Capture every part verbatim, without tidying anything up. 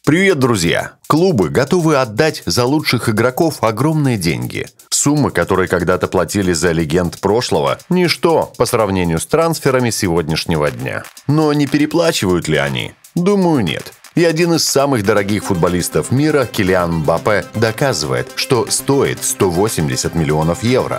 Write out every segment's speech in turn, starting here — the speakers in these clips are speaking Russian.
Привет, друзья! Клубы готовы отдать за лучших игроков огромные деньги. Суммы, которые когда-то платили за легенд прошлого, ничто по сравнению с трансферами сегодняшнего дня. Но не переплачивают ли они? Думаю, нет. И один из самых дорогих футболистов мира, Килиан Мбаппе, доказывает, что стоит сто восемьдесят миллионов евро.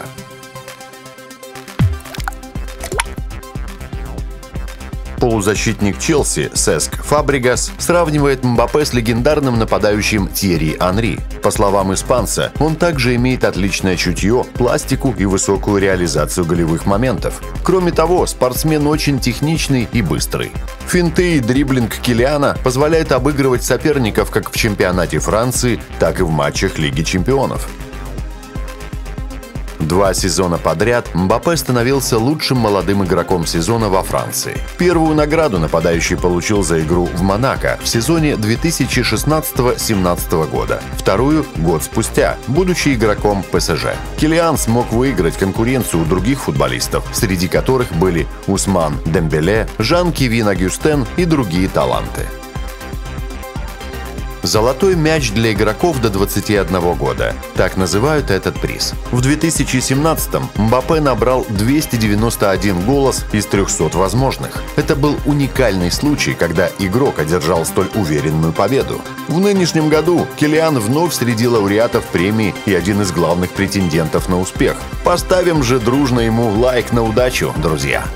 Полузащитник Челси Сеск Фабригас сравнивает Мбаппе с легендарным нападающим Тьерри Анри. По словам испанца, он также имеет отличное чутье, пластику и высокую реализацию голевых моментов. Кроме того, спортсмен очень техничный и быстрый. Финты и дриблинг Килиана позволяют обыгрывать соперников как в чемпионате Франции, так и в матчах Лиги чемпионов. Два сезона подряд Мбаппе становился лучшим молодым игроком сезона во Франции. Первую награду нападающий получил за игру в Монако в сезоне две тысячи шестнадцатого — семнадцатого года. Вторую – год спустя, будучи игроком ПСЖ. Килиан смог выиграть конкуренцию у других футболистов, среди которых были Усман Дембеле, Жан-Кевин Агюстен и другие таланты. Золотой мяч для игроков до двадцати одного года. Так называют этот приз. В две тысячи семнадцатом Мбаппе набрал двести девяносто один голос из трёхсот возможных. Это был уникальный случай, когда игрок одержал столь уверенную победу. В нынешнем году Килиан вновь среди лауреатов премии и один из главных претендентов на успех. Поставим же дружно ему лайк на удачу, друзья!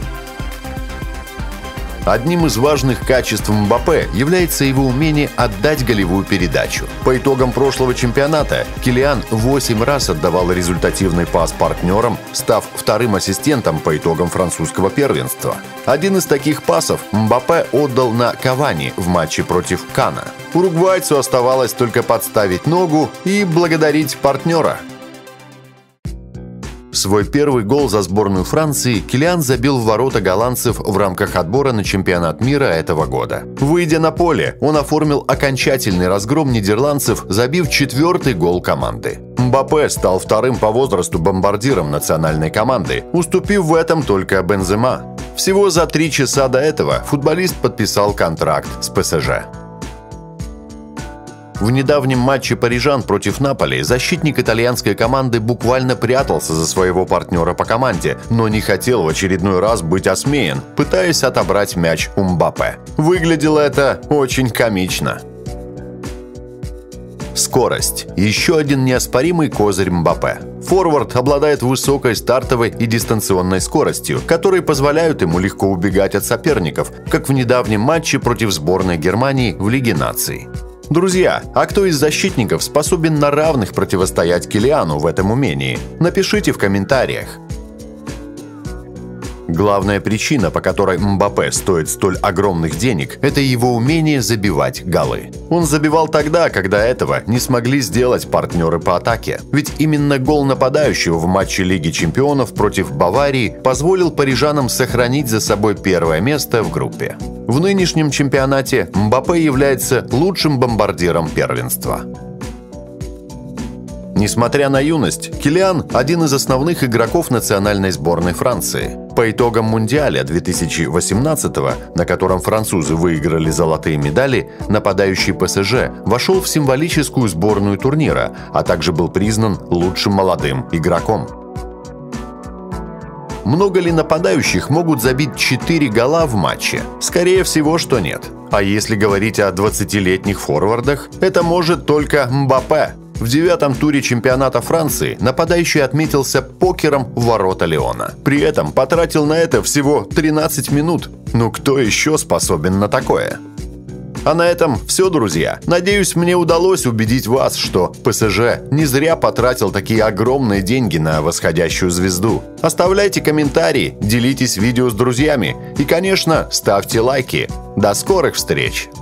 Одним из важных качеств Мбаппе является его умение отдать голевую передачу. По итогам прошлого чемпионата Килиан восемь раз отдавал результативный пас партнерам, став вторым ассистентом по итогам французского первенства. Один из таких пасов Мбаппе отдал на Кавани в матче против Канна. Уругвайцу оставалось только подставить ногу и благодарить партнера. Свой первый гол за сборную Франции Килиан забил в ворота голландцев в рамках отбора на чемпионат мира этого года. Выйдя на поле, он оформил окончательный разгром нидерландцев, забив четвертый гол команды. Мбаппе стал вторым по возрасту бомбардиром национальной команды, уступив в этом только Бензема. Всего за три часа до этого футболист подписал контракт с ПСЖ. В недавнем матче парижан против Наполи защитник итальянской команды буквально прятался за своего партнера по команде, но не хотел в очередной раз быть осмеян, пытаясь отобрать мяч у Мбаппе. Выглядело это очень комично. Скорость – еще один неоспоримый козырь Мбаппе. Форвард обладает высокой стартовой и дистанционной скоростью, которые позволяют ему легко убегать от соперников, как в недавнем матче против сборной Германии в Лиге наций. Друзья, а кто из защитников способен на равных противостоять Килиану в этом умении? Напишите в комментариях. Главная причина, по которой Мбаппе стоит столь огромных денег, это его умение забивать голы. Он забивал тогда, когда этого не смогли сделать партнеры по атаке. Ведь именно гол нападающего в матче Лиги чемпионов против Баварии позволил парижанам сохранить за собой первое место в группе. В нынешнем чемпионате Мбаппе является лучшим бомбардиром первенства. Несмотря на юность, Килиан – один из основных игроков национальной сборной Франции. По итогам Мундиаля две тысячи восемнадцатого, на котором французы выиграли золотые медали, нападающий ПСЖ вошел в символическую сборную турнира, а также был признан лучшим молодым игроком. Много ли нападающих могут забить четыре гола в матче? Скорее всего, что нет. А если говорить о двадцатилетних форвардах, это может только Мбаппе. В девятом туре чемпионата Франции нападающий отметился покером в ворота Лиона. При этом потратил на это всего тринадцать минут. Ну кто еще способен на такое? А на этом все, друзья. Надеюсь, мне удалось убедить вас, что ПСЖ не зря потратил такие огромные деньги на восходящую звезду. Оставляйте комментарии, делитесь видео с друзьями и, конечно, ставьте лайки. До скорых встреч!